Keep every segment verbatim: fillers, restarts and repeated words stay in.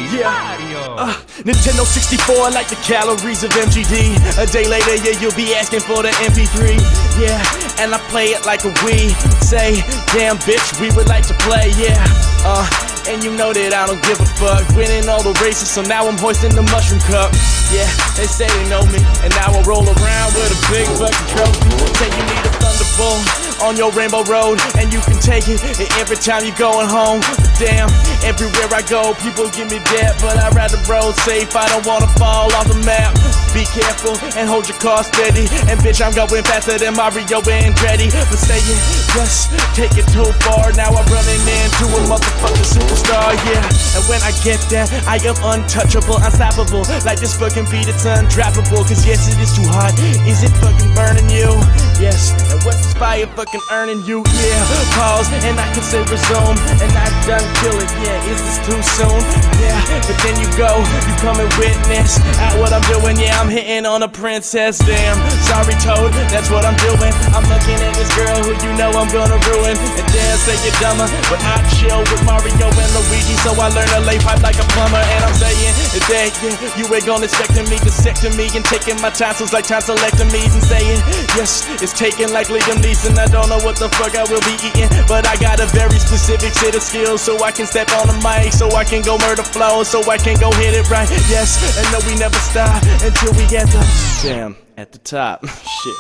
Yeah, uh, Nintendo sixty-four like the calories of M G D. A day later, yeah, you'll be asking for the M P three. Yeah, and I play it like a Wii. Say, damn bitch, we would like to play, yeah. Uh, and you know that I don't give a fuck. Winning all the races, so now I'm hoisting the mushroom cup. Yeah, they say they know me, and now I roll around with a big fucking trophy. Say you need a Thunderbolt on your Rainbow Road, and you can take it every time you're going home. But damn, everywhere I go, people give me debt, but I'd rather road safe. I don't wanna fall off the map. Be careful and hold your car steady. And bitch, I'm going faster than Mario Andretti. But saying just take it too far. Now I'm running into a motherfucking superstar, yeah. And when I get there, I am untouchable, unstoppable. Like this fucking beat, it's undroppable. Cause yes, it is too hot. Is it fucking burning you? Yes. And what's this fire fucking earning you? Yeah. Pause and I can say resume. And I done kill it, yeah. Is this too soon? Yeah. But then you go, you come and witness at what I'm doing, yeah. I'm hitting on a princess, damn. Sorry, Toad, that's what I'm doing. I'm looking at this girl who you know I'm gonna ruin. And dare say you're dumber, but I chill with Mario and Luigi, so I learn to lay pipe like a plumber. And I'm saying that yeah, you ain't gonna expecting me, dissecting me, and taking my tonsils like tonsillectomies. And saying yes, it's taken like Liam Neeson. I don't know what the fuck I will be eating, but I got a very specific set of skills, so I can step on the mic, so I can go murder flow, so I can go hit it right. Yes, and no, we never stop until we get the damn at the top. Shit.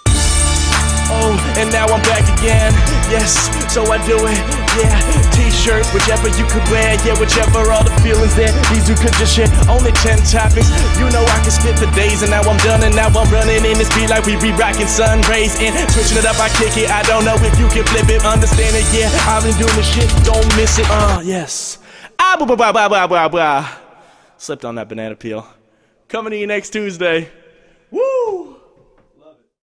Oh, and now I'm back again. Yes, so I do it. Yeah, t-shirt, whichever you could wear. Yeah, whichever all the feelings there. These you could just share. Only ten topics. You know I can spit for days, and now I'm done, and now I'm running in this beat like we be rocking sun rays and switching it up. I kick it. I don't know if you can flip it. Understand it? Yeah, I've been doing this shit. Don't miss it. Uh, yes. Ah, blah blah blah blah blah blah. Slipped on that banana peel. Coming to you next Tuesday.